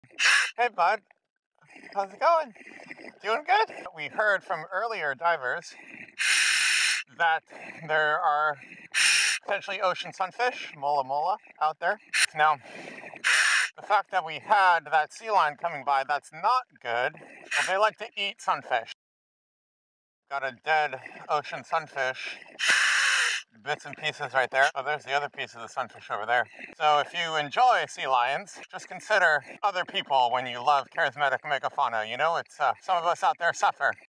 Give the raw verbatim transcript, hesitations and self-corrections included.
Hey bud, how's it going? Doing good? We heard from earlier divers that there are potentially ocean sunfish, mola mola, out there. Now, the fact that we had that sea lion coming by, that's not good. Well, they like to eat sunfish. Got a dead ocean sunfish, bits and pieces right there. Oh, there's the other piece of the sunfish over there. So if you enjoy sea lions, just consider other people when you love charismatic megafauna. You know, it's uh, some of us out there suffer.